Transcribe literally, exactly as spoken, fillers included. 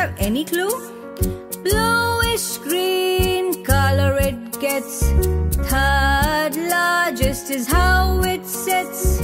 have any clue? Bluish green color it gets. Third largest is how it sits.